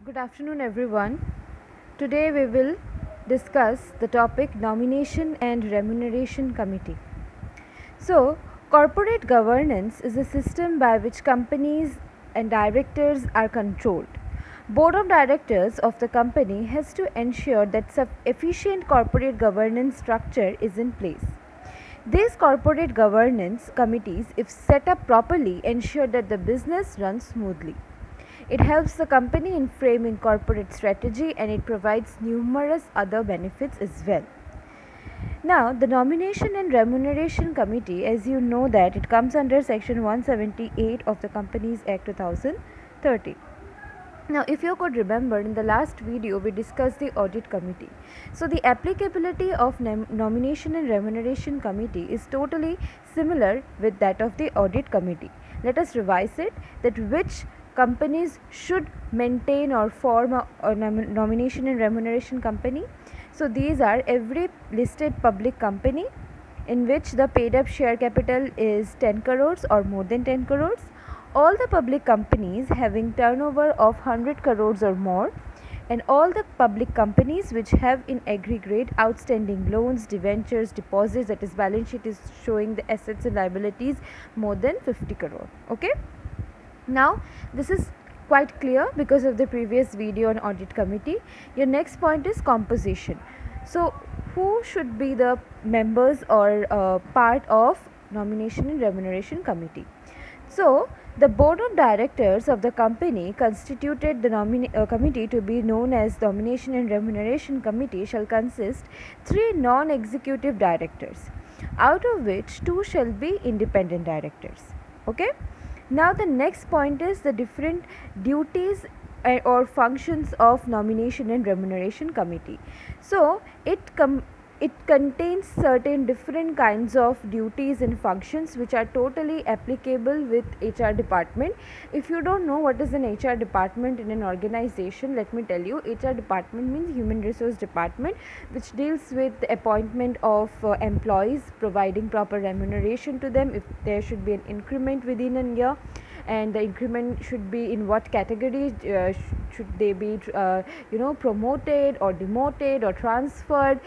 Good afternoon, everyone. Today we will discuss the topic Nomination and Remuneration Committee. So, corporate governance is a system by which companies and directors are controlled. Board of directors of the company has to ensure that efficient corporate governance structure is in place. These corporate governance committees, if set up properly, ensure that the business runs smoothly. It helps the company in framing corporate strategy and it provides numerous other benefits as well. Now, the Nomination and Remuneration Committee, as you know that it comes under section 178 of the Companies Act 2013. Now, if you could remember, in the last video we discussed the Audit Committee. So, the applicability of Nomination and Remuneration Committee is totally similar with that of the Audit Committee. Let us revise it, that which companies should maintain or form a Nomination and Remuneration Company. So, these are every listed public company in which the paid up share capital is 10 crores or more than 10 crores. All the public companies having turnover of 100 crores or more, and all the public companies which have in aggregate outstanding loans, debentures, deposits, that is balance sheet is showing the assets and liabilities more than 50 crore. Okay. Now, this is quite clear because of the previous video on Audit Committee. Your next point is composition. So, who should be the members or part of Nomination and Remuneration Committee? So, the board of directors of the company constituted the committee to be known as Nomination and Remuneration Committee shall consist 3 non-executive directors, out of which 2 shall be independent directors. Okay. Now, the next point is the different duties or functions of Nomination and Remuneration Committee. So, it contains certain different kinds of duties and functions which are totally applicable with HR department. If you don't know what is an HR department in an organization, let me tell you, HR department means human resource department, which deals with the appointment of employees, providing proper remuneration to them, if there should be an increment within a year, and the increment should be in what category, should they be promoted or demoted or transferred,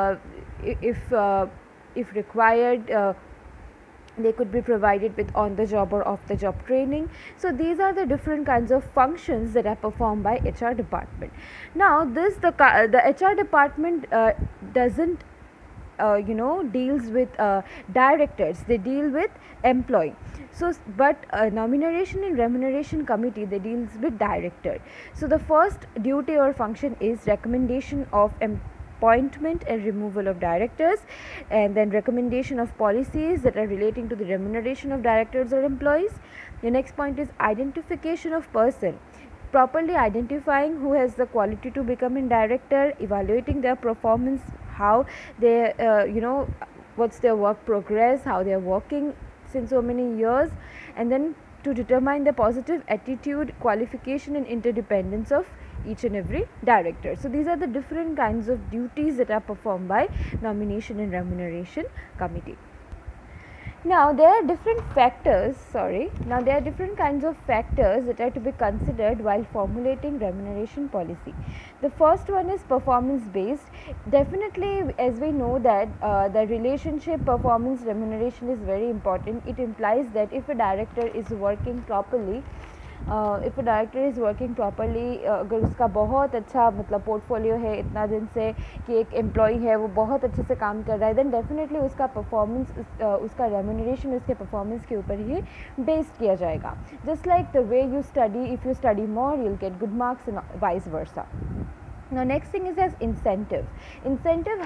if required, they could be provided with on the job or off the job training. So, these are the different kinds of functions that are performed by HR department. Now, the HR department doesn't deals with directors, they deal with employee. So, but Nomination and Remuneration Committee, they deals with director. So, the first duty or function is recommendation of appointment and removal of directors, and then recommendation of policies that are relating to the remuneration of directors or employees. The next point is identification of person, properly identifying who has the quality to become a director, evaluating their performance, how they what's their work progress, how they are working since so many years, and then to determine the positive attitude, qualification and interdependence of each and every director. So, these are the different kinds of duties that are performed by Nomination and Remuneration Committee. Now, there are different kinds of factors that are to be considered while formulating remuneration policy. The first one is performance based. Definitely, as we know that the relationship performance remuneration is very important. It implies that if a director is working properly, अगर उसका बहुत अच्छा मतलब portfolio है इतना दिन से कि एक एम्प्लॉई है वो बहुत अच्छे से काम कर रहा है, देन डेफिनेटली उसका परफॉर्मेंस, उसका रेम्यूनरेशन उसके परफॉर्मेंस के ऊपर ही बेस्ड किया जाएगा. Just like the way you study, if you study more you will get good marks and vice versa. Now next thing is as incentive. Incentive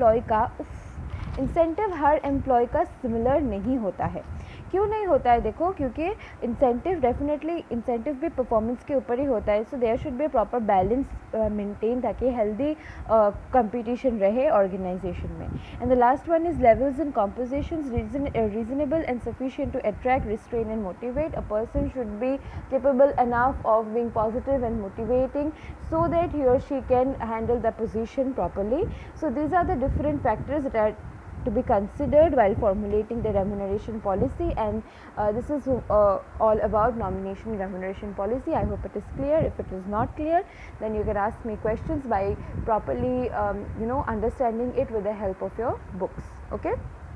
हर employee का सिमिलर नहीं होता है. क्यों नहीं होता है? देखो, क्योंकि इंसेंटिव डेफिनेटली इंसेंटिव भी परफॉर्मेंस के ऊपर ही होता है. So there should B proper balance maintain ताकि हेल्दी कंपटीशन रहे ऑर्गेनाइजेशन में. And the last one is levels and compositions reasonable and sufficient to attract, restrain and motivate. A person should be capable enough of being positive and motivating so that he or she can handle the position properly. So these are the different factors that are to be considered while formulating the remuneration policy, and this is all about nomination remuneration policy. I hope it is clear. If it is not clear, then you can ask me questions by properly understanding it with the help of your books. Okay.